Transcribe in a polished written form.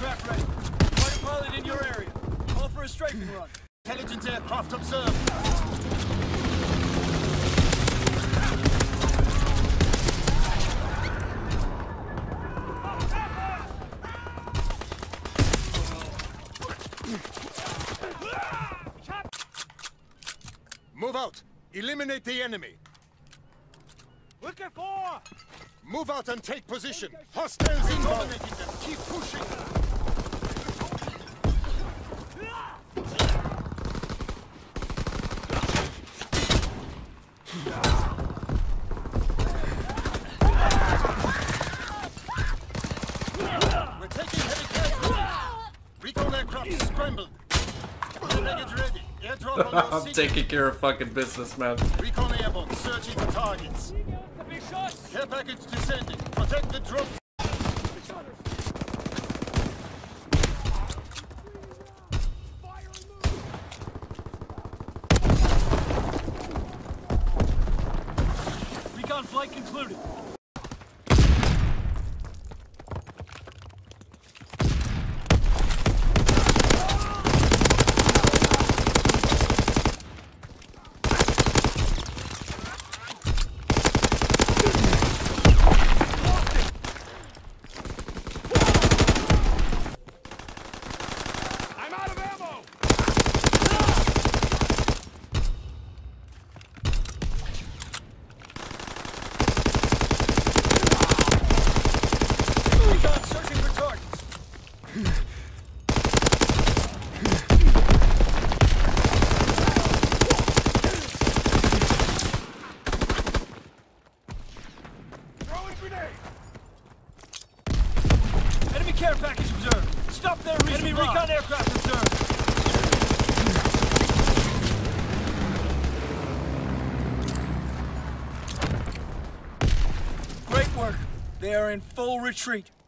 aircraft ready. Fighter pilot in your area. Call for a strafing run. Intelligence aircraft observed. Move out! Eliminate the enemy! Looking for! Move out and take position! Hostiles inbound! Keep pushing! We're taking heavy casualties! Recon aircraft scrambled! Baggage ready! Airdrop on I'm taking care of fucking business, man. Recon airborne, searching for targets. Care package descending. Protect the drone. Recon flight concluded. Enemy care package observed. Stop there, enemy recon aircraft observed. Great work. They are in full retreat.